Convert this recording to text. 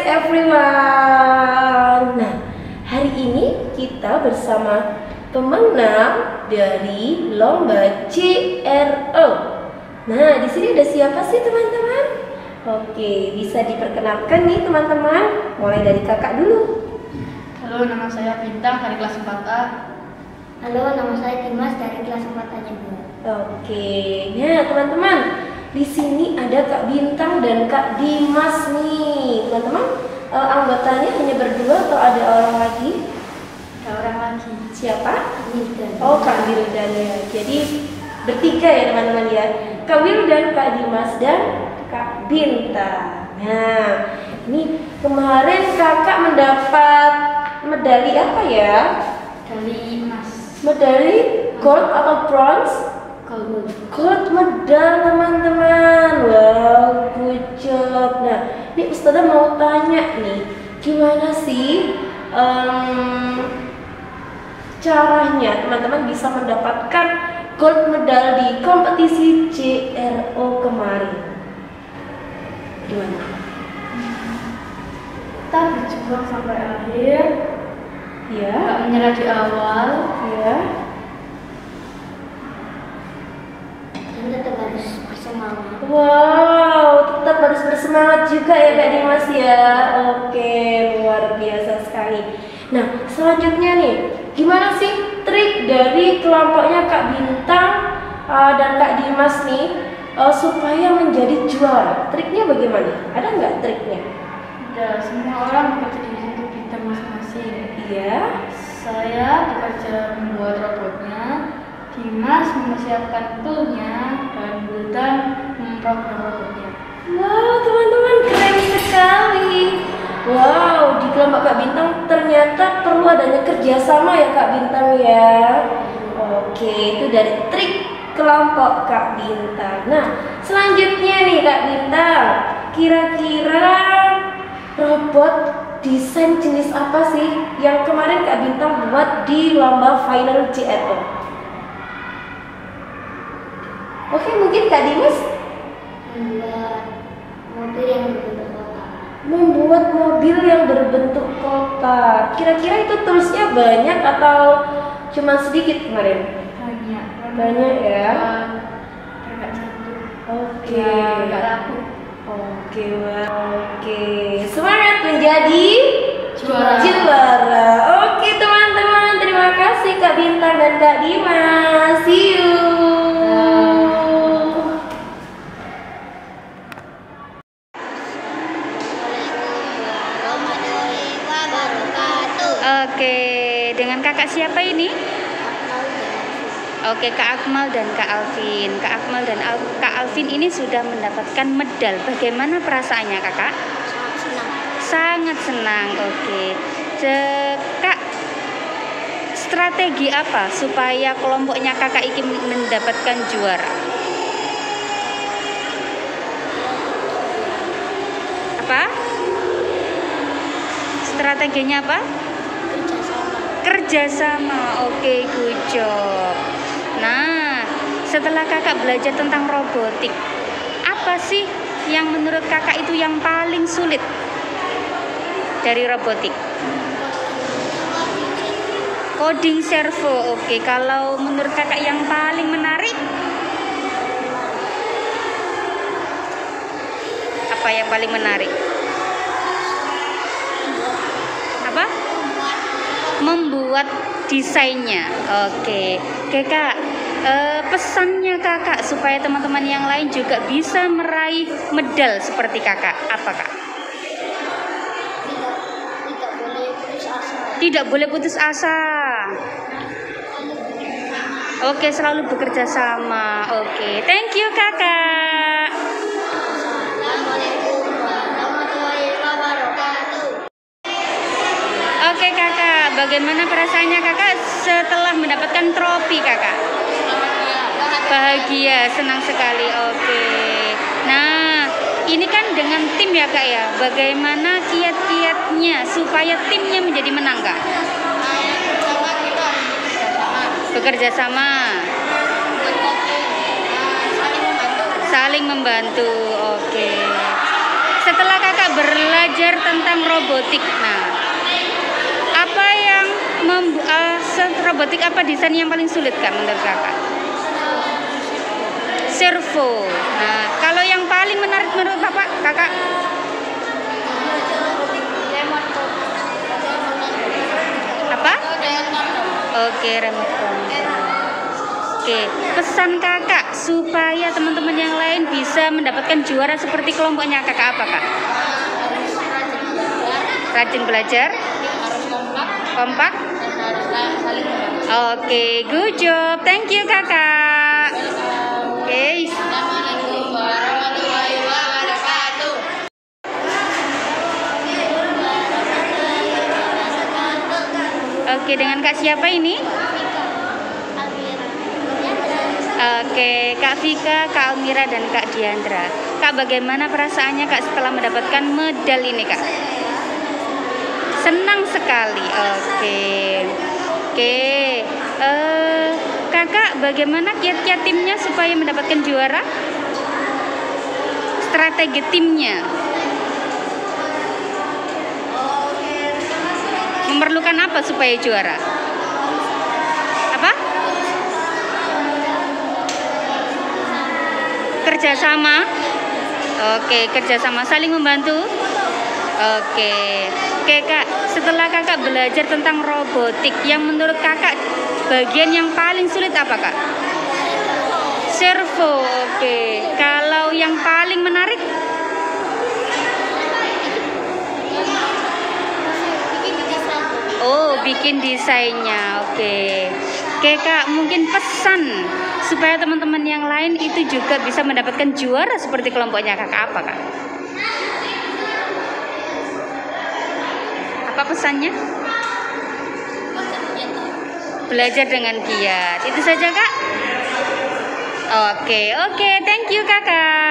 everyone. Nah, hari ini kita bersama pemenang dari lomba CRO. Nah, di sini ada siapa sih teman-teman? Oke, bisa diperkenalkan nih teman-teman. Mulai dari kakak dulu. Halo, nama saya Bintang dari kelas 4A. Halo, nama saya Dimas dari kelas 4A juga. Oke, nah teman-teman, di sini ada Kak Bintang dan Kak Dimas nih, teman-teman. Anggotanya hanya berdua atau ada orang lagi? Ada orang lagi. Siapa? Wildan. Oh, Kak Wildan ya. Jadi bertiga ya teman-teman ya. Kak Wildan, Kak Dimas dan Kak Bintang. Nah, ini kemarin kakak mendapat medali apa ya? Dari emas. Medali gold atau bronze? Gold. Gold medal teman-teman. Wow, good job. Nah, ini Ustazah mau tanya nih, gimana sih caranya teman-teman bisa mendapatkan gold medal di kompetisi CRO kemarin? Gimana? Kita berjuang sampai akhir. Ya, Gak menyerah di awal. ya. Dan tetap harus bersemangat. Wow, tetap harus bersemangat juga ya Kak Dimas ya. Oke, luar biasa sekali. Nah, selanjutnya nih, gimana sih trik dari kelompoknya Kak Bintang dan Kak Dimas nih supaya menjadi juara? Triknya bagaimana? Ada nggak triknya? Udah, semua orang bekerja di situ bidang masing-masing. Iya. Saya bekerja membuat robotnya, Dimas mempersiapkan toolnya, dan Wildan memprogram robotnya. Wow, teman-teman keren sekali. Wow, di kelompok Kak Bintang ternyata perlu adanya kerjasama ya Kak Bintang ya. Oke, itu dari trik kelompok Kak Bintang. Nah, selanjutnya nih Kak Bintang, kira-kira robot desain jenis apa sih yang kemarin Kak Bintang buat di lomba final CRO? Oke, mungkin Kak Dimas Membuat mobil yang berbentuk membuat mobil yang berbentuk kotak. kotak. Kira-kira itu toolsnya banyak atau cuma sedikit kemarin? Banyak. Banyak ya. Nggak jatuh. Oke. Ya, nggak laku. Oke, oke. Semangat menjadi Juara. juara. Oke teman-teman, terima kasih Kak Bintang dan Kak Dimas. See you. Warahmatullahi wabarakatuh. Oke, dengan kakak siapa ini? Oke, Kak Akmal dan Kak Alvin. Kak Akmal dan Kak Alvin ini sudah mendapatkan medal. Bagaimana perasaannya kakak? Sangat senang. Sangat senang. Oke, Kak, strategi apa supaya kelompoknya kakak ini mendapatkan juara? Apa? Strateginya apa? Kerjasama. Oke, good job. Nah, setelah kakak belajar tentang robotik, apa sih yang menurut kakak itu yang paling sulit dari robotik? Coding servo. Oke, kalau menurut kakak yang paling menarik apa yang paling menarik? Apa? Membuat desainnya. Oke, Kak, pesannya kakak supaya teman-teman yang lain juga bisa meraih medal seperti kakak, apa kak? Tidak boleh putus asa. Tidak boleh putus asa. Oke, selalu bekerja sama. Oke, thank you kakak. Assalamualaikum warahmatullahi wabarakatuh. Oke kakak, bagaimana perasaannya kakak setelah mendapatkan trofi kakak? Bahagia, senang sekali. Oke. Nah, ini kan dengan tim ya kak ya. Bagaimana kiat-kiatnya supaya timnya menjadi menang kak? Bekerja sama. Saling membantu. Oke. setelah kakak belajar tentang robotik, nah, apa yang robotik apa desain yang paling sulit kak menurut kakak? Servo. Nah, kalau yang paling menarik menurut bapak, kakak? Apa? Oke, remote control. Oke, pesan kakak supaya teman-teman yang lain bisa mendapatkan juara seperti kelompoknya kakak apa kak? Rajin belajar, kompak. Oke, good job, thank you kakak. Oke. Oke, dengan kak siapa ini? Oke, Kak Vika, Kak Almira, dan Kak Diandra. Kak, bagaimana perasaannya Kak setelah mendapatkan medal ini Kak? Senang sekali. Oke. Kakak, bagaimana kiat-kiat timnya supaya mendapatkan juara? Strategi timnya. Memerlukan apa supaya juara? Apa? Kerjasama. Oke, kerjasama, saling membantu. Oke kak, setelah kakak belajar tentang robotik, yang menurut kakak bagian yang paling sulit apa kak? Servo. Oke, kalau yang paling menarik? Oh, bikin desainnya. Oke kak, mungkin pesan supaya teman-teman yang lain itu juga bisa mendapatkan juara seperti kelompoknya kakak apa kak? Apa pesannya? Belajar dengan giat. Itu saja kak? Oke, thank you kakak.